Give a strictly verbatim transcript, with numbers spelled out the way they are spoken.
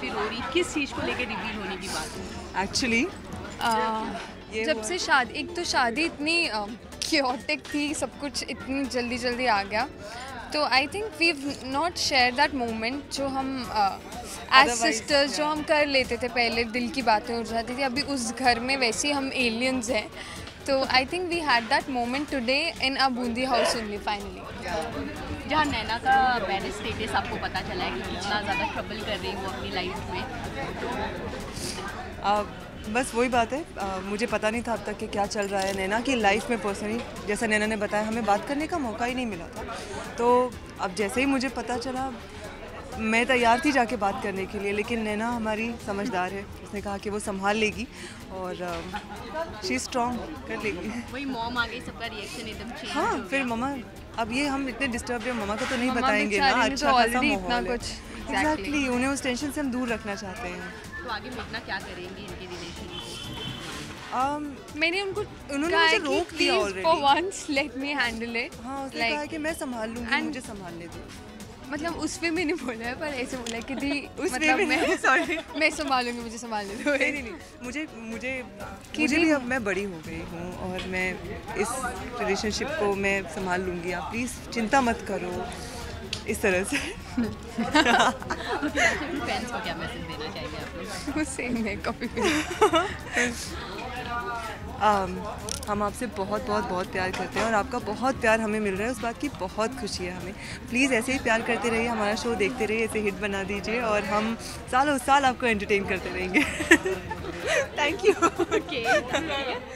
फिर हो रही, किस चीज़ को लेकर रिवील होने की बात है? एक्चुअली जब से शादी, एक तो शादी इतनी क्योटिक थी, सब कुछ इतनी जल्दी जल्दी आ गया, तो I think we not share that moment जो हम एज uh, सिस्टर्स जो हम कर लेते थे पहले, दिल की बातें हो जाती थी। अभी उस घर में वैसे हम एलियंस हैं, तो I think we had that moment today in a Bundi house only finally. जहाँ नैना का मैरिज स्टेटस आपको पता चला है कि कितना ज़्यादा ट्रबल कर रही वो अपनी लाइफ में, uh, बस वही बात है, आ, मुझे पता नहीं था अब तक कि क्या चल रहा है नैना की लाइफ में पर्सनली। जैसा नैना ने बताया, हमें बात करने का मौका ही नहीं मिला था, तो अब जैसे ही मुझे पता चला मैं तैयार थी जाके बात करने के लिए, लेकिन नैना हमारी समझदार है, उसने कहा कि वो संभाल लेगी और शी स्ट्रॉन्ग कर लेगी। वही मॉम आ गई, सबका रिएक्शन एकदम चेंज। हाँ, फिर मम्मा, अब ये हम इतने डिस्टर्ब है, मम्मा को तो नहीं बताएंगे ना, अच्छा खासा माहौल है। एग्जैक्टली, उन्हें उस टेंशन से हम दूर रखना चाहते हैं। तो आगे मेघना क्या करेंगी इनके रिलेशन को? um, मैंने उनको उन्होंने मुझे रोक दिया already. For once let me handle it. हाँ, उसने कहा कि मैं संभाल लूंगी, मुझे संभालने दो। मतलब उस पे मैंने बोला है, पर ऐसे बोला कि दी उस मतलब मैं, मैं सॉरी मैं संभालूंगी, मुझे संभालने दो। नहीं नहीं, मुझे मुझे मुझे भी अब मैं बड़ी हो गई हूँ और मैं इस रिलेशनशिप को मैं संभाल लूँगी, आप प्लीज़ चिंता मत करो, इस तरह से। फैंस को क्या मैसेज देना चाहिए आप लोग? सेम है कॉपी um, हम आपसे बहुत बहुत बहुत प्यार करते हैं और आपका बहुत प्यार हमें मिल रहा है, उस बात की बहुत खुशी है हमें। प्लीज़ ऐसे ही प्यार करते रहिए, हमारा शो देखते रहिए, ऐसे हिट बना दीजिए और हम सालों साल आपको एंटरटेन करते रहेंगे। Thank you. ओके।